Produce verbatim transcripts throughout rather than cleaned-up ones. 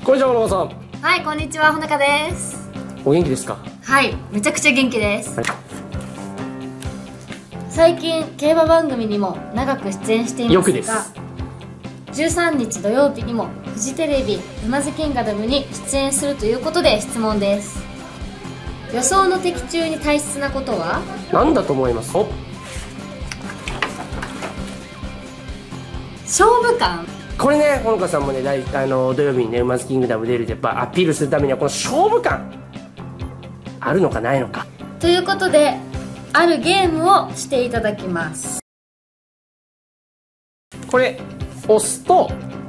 こんにちは、小野さん。 はい、こんにちは、ほのかです。 お元気ですか？ はい、めちゃくちゃ元気です。 はい、 最近競馬番組にも長く出演していますが、 よくです。 じゅうさんにち土曜日にもフジテレビ沼津キンガダムに出演するということで質問です。予想の的中に大切なことは何だと思います？お、 勝負感。 これね、ほのかさんもね、だいあの土曜日にね、馬津キングダム出るでやっぱアピールするためにはこの勝負感あるのかないのかということで、あるゲームをしていただきます。 これ押すと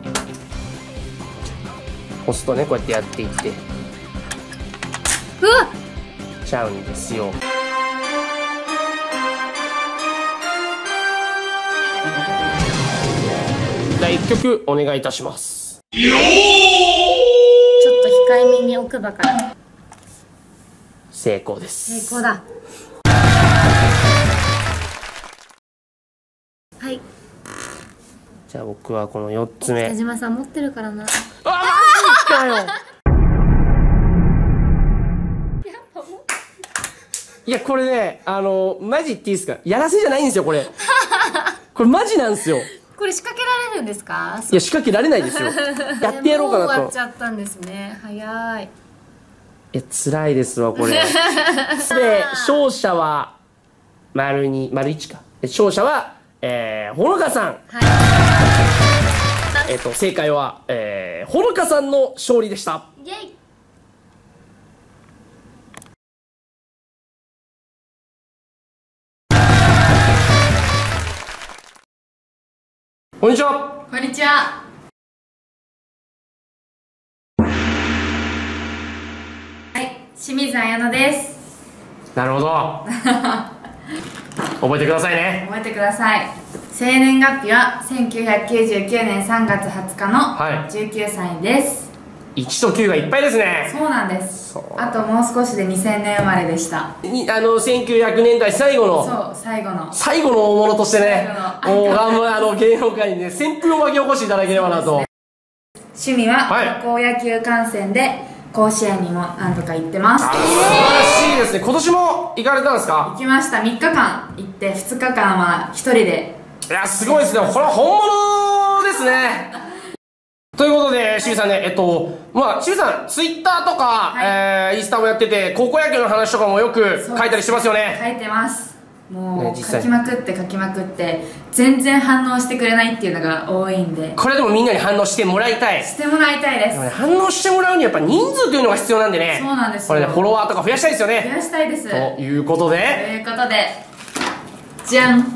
押すとね、こうやってやっていってうわっちゃうんですよ。じゃあいっきょくお願いいたします。 ちょっと控えめに奥歯から成功です。 成功だ。はい、 じゃあ僕はこのよっつめ。 北島さん持ってるからな。 あ、マジかよ。いや、これね、あのマジ言っていいですか？やらせじゃないんですよ、これ。これマジなんですよ。 これ仕掛けられるんですか？ いや、仕掛けられないですよ。やってやろうかなと。 もう終わっちゃったんですね。早い。 いや、辛いですわ、これ。で、勝者は丸に、丸いちか。勝者は、えー、ほのかさん。はい、えっと、正解は、えー、ほのかさんの勝利でした。 イェイ。 こんにちは。 こんにちは。はい、清水彩乃です。 なるほど。覚えてくださいね。 覚えてください。生年月日はせんきゅうひゃくきゅうじゅうきゅうねんさんがつはつかのじゅうきゅうさいです。はい、 いちときゅうがいっぱいですね。 そうなんです。あともう少しでにせんねん生まれでした。 にあのせんきゅうひゃくねんだい最後の、 そう最後の最後の大物としてね、もう頑張あの芸能界にね旋風を巻き起こしていただければなと。ね、 趣味は高校野球観戦で甲子園にも何度か行ってます。 素晴らしいですね。今年も行かれたんですか？ 行きました。みっかかん行ってふつかかんはひとりで。 いや、すごいですね。これは本物ですね。ということで、清水さんね、えっと、まあ、清水さん、ツイッターとか、はい、えー、インスタもやってて、高校野球の話とかもよく書いたりしてますよね。 書いてます。もう、ね、書きまくって書きまくって、全然反応してくれないっていうのが多いんで。 これでもみんなに反応してもらいたい。 してもらいたいです。 でもね、反応してもらうにはやっぱ人数というのが必要なんでね。 そうなんですよ。 これね、フォロワーとか増やしたいですよね。 増やしたいです。 ということで。 ということで、じゃん。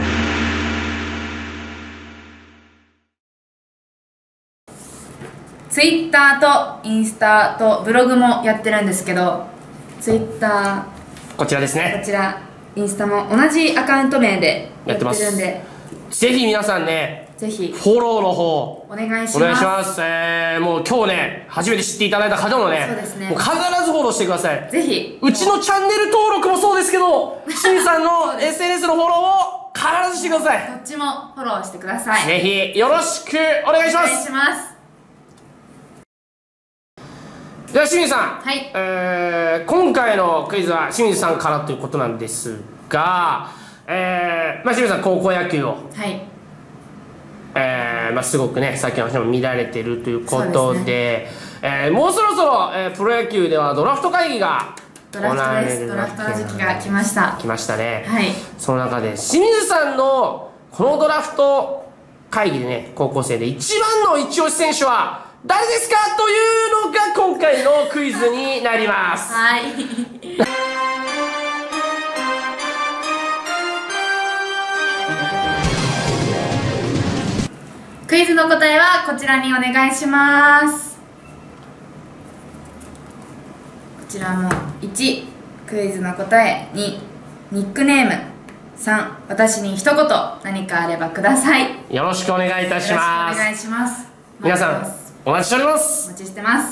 ツイッターとインスタとブログもやってるんですけど、ツイッターこちらですね。 こちらインスタも同じアカウント名でやってるんで、 ぜひ皆さんね、 ぜひフォローの方お願いします。 お願いします。えー、もう今日ね、初めて知っていただいた方もね、 そうですね、 もう必ずフォローしてください。 ぜひ。 うちのチャンネル登録もそうですけど、清水さんの エスエヌエス のフォローを必ずしてください。 どっちもフォローしてください。 ぜひよろしくお願いします。 お願いします。 じゃあ清水さん、 はい、 えー、今回のクイズは清水さんからということなんですが、えーまあ、清水さん高校野球を、はい、えーまあ、すごくねさっきの話も見られてるということで、で、ねえー、もうそろそろ、えー、プロ野球ではドラフト会議がドラフトです。ドラフトの時期が来ました来ましたね。 はい、 その中で清水さんのこのドラフト会議でね、高校生で一番の一押し選手は誰ですかというのが今回のクイズになります。 はい。クイズの答えはこちらにお願いします。こちらもいち、クイズの答え、に、ニックネーム、さん、私に一言何かあればください。 よろしくお願いいたします。 よろしくお願いします。 皆さんお待ちしております。 お待ちしてます。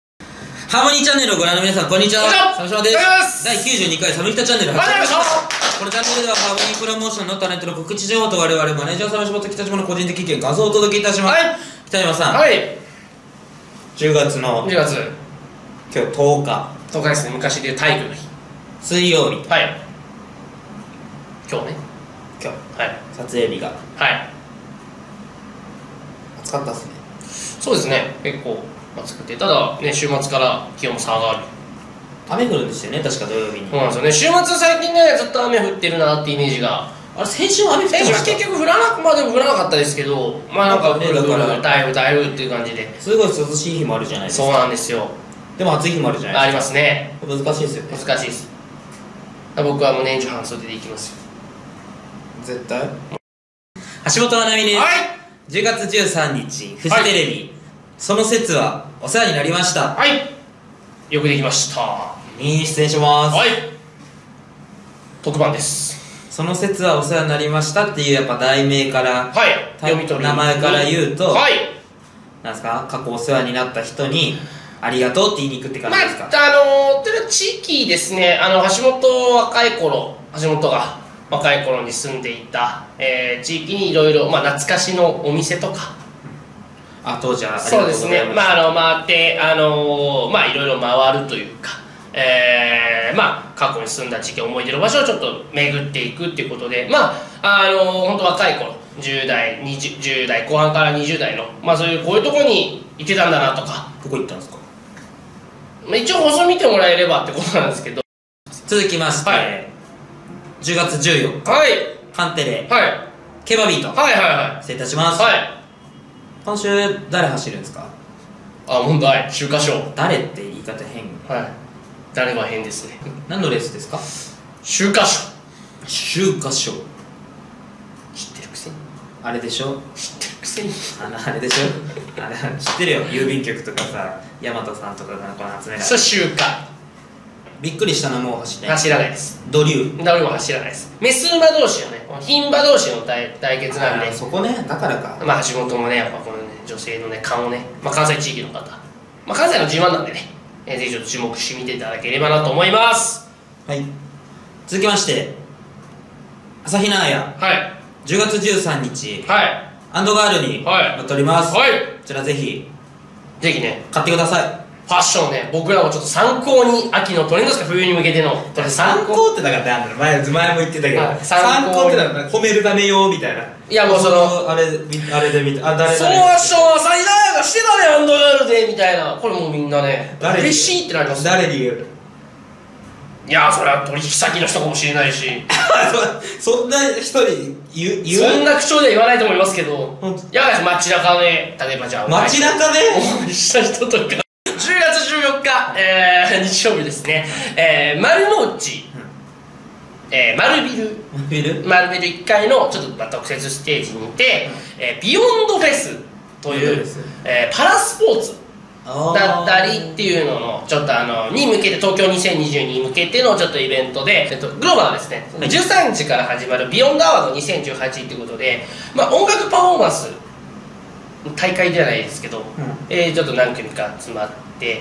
ハーモニーチャンネルをご覧の皆さん、こんにちは。サムシマです。だいきゅうじゅうにかいサムリタチャンネル始まりました。 このチャンネルではハーモニープロモーションのタレントの告知情報と我々マネージャー様仕事北島の個人的意見感想をお届けいたします。はい、北島さん、 はい、 じゅうがつのじゅうがつ今日とおかとおかですね。昔でいう体育の日、 水曜日。 はい、今日ね、 今日、はい、撮影日が、 はい、 暑かったっすね。 そうですね、結構暑くて、ただね、週末から気温も下がる。 雨降るんですよね、確か土曜日に。 そうなんですよね、週末最近ね、ずっと雨降ってるなってイメージが。 あれ、先週は雨降ってました？ 先週は結局降らなく、まあでも降らなかったですけど、まあなんか降る降る、台風台風っていう感じで、 すごい涼しい日もあるじゃないですか。 そうなんですよ。 でも暑い日もあるじゃないですか。 ありますね。 難しいですよね。 難しいです。僕はもう年中半袖で行きますよ、 絶対。橋本愛美です。はい、じゅうがつじゅうさんにちフジテレビ、はい、その説はお世話になりました。 はい、よくできました。 に出演します。 はい、特番です。 その説はお世話になりましたっていうやっぱ題名から、 はい、読み取る名前から言うと、 はい、 なんですか、過去お世話になった人にありがとうって言いに行くって感じですか？ まあ、あのー、地域ですね。あの橋本若い頃、橋本が若い頃に住んでいた、えー、地域にいろいろ、まあ、懐かしのお店とか、 あ、当時はありがとうございます。 そうですね、まあ、あの回って、あのー、まあいろいろ回るというか、えー、まあ過去に住んだ地域、思い出の場所をちょっと巡っていくっていうことで、まああのー、本当若い頃、じゅう代、にじゅう、じゅう代後半からにじゅう代の、まあそういうこういうところに行ってたんだなとか。 どこ行ったんですか？ まあ、一応放送見てもらえればってことなんですけど。 続きまして、はい、じゅうがつじゅうよっか、はい、カンテレ、はい、ケバビート、 はいはいはい、 失礼いたします。はい、今週誰走るんですか？ あ、問題、秋華賞。 誰って言い方変。 はい、誰は変ですね。 何のレースですか？ 秋華賞。 秋華賞、 知ってるくせに。 あれでしょ？ 知ってるくせに。 あのあれでしょ？あれ知ってるよ、郵便局とかさ、大和さんとかがこの集められて。 そう、秋華。 びっくりしたのもう走ってない。 走らないです。 ドリュー。 ドリューも走らないです。メス馬同士のね、牝馬同士の対対決なんで。 そこね、だからか。 まあ橋本もね、やっぱこのね、女性のね、顔ね、まあ関西地域の方、まあ関西の自慢なんでね、えー、ぜひちょっと注目してみていただければなと思います。 はい。続きまして、朝比奈彩。はい。じゅうがつじゅうさんにち。はい。アンドガールに乗っております。はい。こちらぜひ、 ぜひね、 買ってください。 ファッションね、僕らもちょっと参考に、秋のトレンドですか、冬に向けての。 参考ってだからなんだろう、前、前も言ってたけど、参考ってだから褒めるためよみたいな。 いやもうその、 あれ、あれで見て、あ、誰そのファッションはサイダーがしてたね、アンドガールで、みたいな。これもうみんなね、嬉しいってなります。 誰に言う？ いや、それは取引先の人かもしれないし。 そんな人に言う、 言う？そんな口調では言わないと思いますけど、いや、街中で、例えばじゃあ、 街中でお会いした人とか、じゅうがつじゅうよっか、えー、日曜日ですね、えー、丸の内、うん、えー、丸ビル、 ビル丸ビルいっかいのちょっとまあ特設ステージにて、うん、えー、ビヨンドフェスという、えー、パラスポーツだったりっていうののちょっとあのに向けて、東京にせんにじゅうにに向けてのちょっとイベントで、えっと、グローバルですね、はい、じゅうさんにちから始まるビヨンドアワードにせんじゅうはちっていうことで、まあ、音楽パフォーマンス大会じゃないですけど、うん、えー、ちょっと何組か集まって、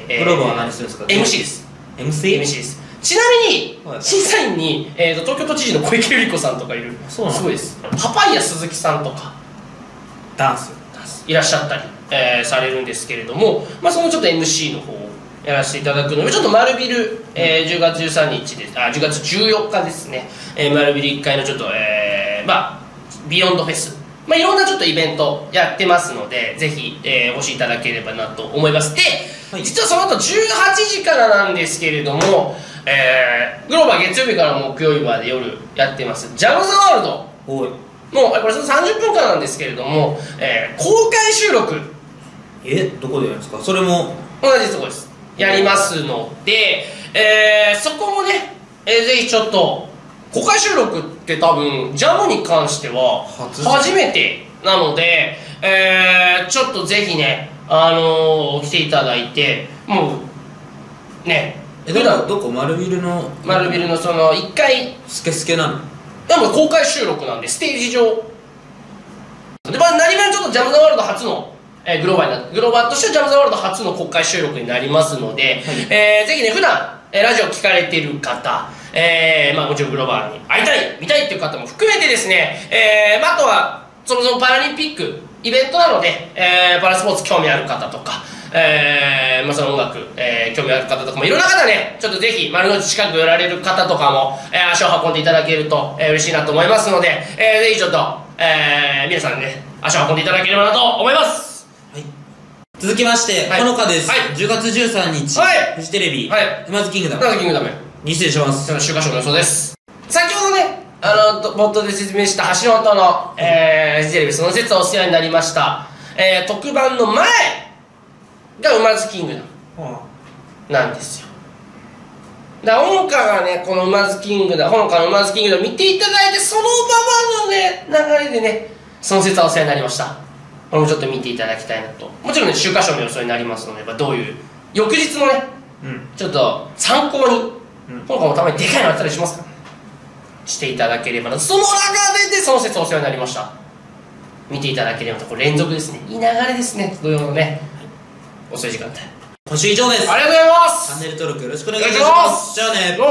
えー、グローバーは何するんですか？ エムシー です。 エムシー？ エムシー です。ちなみに、はい、審査員に、えー、と東京都知事の小池百合子さんとかいる。そうなんすごいです。パパイヤ鈴木さんとかダンスいらっしゃったり、えー、されるんですけれども、まあ、そのちょっと エムシー の方をやらせていただくので、ちょっと丸ビル、えー、じゅうがつじゅうさんにちで、あ、じゅうがつじゅうよっかですね、えー、丸ビルいっかいのちょっと、えー、まあビヨンドフェス、まあ、いろんなちょっとイベントやってますので、ぜひ、えー、お越しいただければなと思います。で、はい、実はその後じゅうはちじからなんですけれども、えー、グローバー月曜日から木曜日まで夜やってますジャムズワールドの、これさんじゅっぷんかんなんですけれども、えー、公開収録、 え、どこでやるんですか？それも同じところですやりますので、えー、そこもね、えー、ぜひちょっと公開収録って多分ジャムに関しては初めてなので、えー、ちょっとぜひね、あのー、来ていただいて、もうね、 え、どこ、どこ丸ビルの丸ビルのそのいっかいスケスケなの？ でも公開収録なんで、ステージ上で、まあ、何分ちょっとジャム・ザ・ワールド初の、えー、グローバーにグローバーとしてジャム・ザ・ワールド初の公開収録になりますので、はい、えー、ぜひね、普段、えー、ラジオ聞かれている方、ええー、まあもちろんグローバーに会いたい見たいっていう方も含めてですね、えーまあ、あとはそもそもパラリンピックイベントなので、えー、パラスポーツ興味ある方とか、えーまあ、その音楽、えー、興味ある方とかもいろんな方ね、ちょっとぜひ丸の内近く寄られる方とかも、えー、足を運んでいただけると、えー、嬉しいなと思いますので、えー、ぜひちょっと、えー、皆さんね足を運んでいただければなと思います。 はい、続きまして、はい、ほのかです、はい、じゅうがつじゅうさんにち、はい、フジテレビ、はい、沼津キングダム沼津キングダムに出演します。 週刊賞の予想です。先ほどねあの冒頭で説明した橋本の、えー、フジテレビその説はお世話になりました、えー、特番の前が沼津キングダムなんですよ。だからほのかがねこの沼津キングダムほのかの沼津キングダム見ていただいてそのままのね流れでねその説はお世話になりました。これもちょっと見ていただきたいなと。もちろんね週刊賞の予想になりますので、まあ、どういう翌日のね、うん、ちょっと参考に、うん、ほのかもたまにでかいのあったりしますからねしていただければな。その流れでその説お世話になりました。見ていただければと。これ連続ですね、いい流れですね。土曜のね遅い時間帯。 今週以上です。 ありがとうございます。 チャンネル登録よろしくお願いします。じゃあね。